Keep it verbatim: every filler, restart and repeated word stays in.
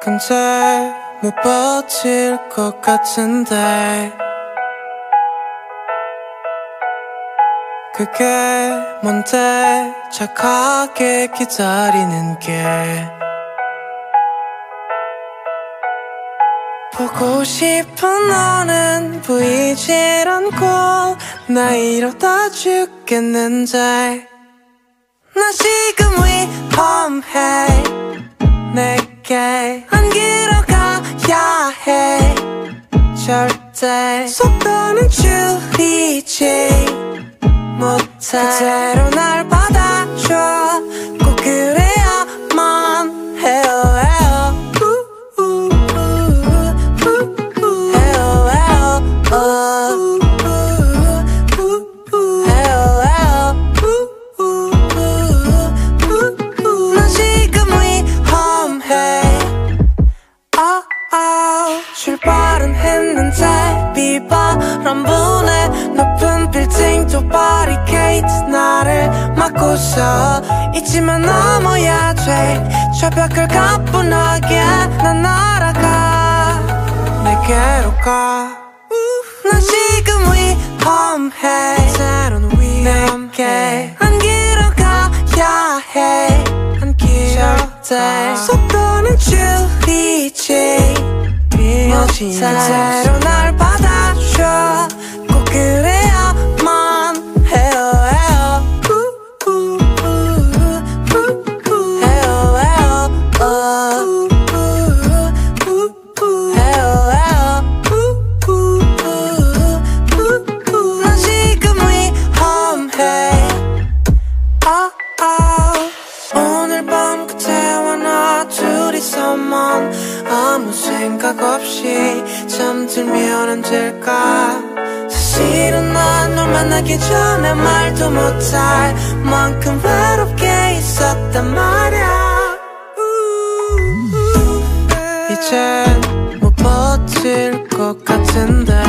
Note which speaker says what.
Speaker 1: 근데 못 버틸 것 같은데 그게 뭔데 착하게 기다리는 게 보고 싶은 너는 보이질 않고 나 이러다 죽겠는데 나 지금 위험해 내게 안기러 가야 해 절대 속도는 줄이지 못해 그대로 날 받아줘 꼭 그래야만 해요 출발은 했는데 비바람 부네 높은 빌딩도 바리케이트 나를 막고서 잊지만 넘어야 돼 저 벽을 가뿐하게 난 날아가 내게로 가 난 지금 위험해 때론 위험해 안기러 가야 해 안기러 속도는 줄이지 그대로 날 받아줘 꼭 그래야만 해요 난 지금 위험해 오늘 밤 그대와 나 둘이서만 아무 생각 없이 잠들면 안 될까 사실은 난 널 만나기 전에 말도 못할 만큼 외롭게 있었단 말야 이젠 못 버틸 것 같은데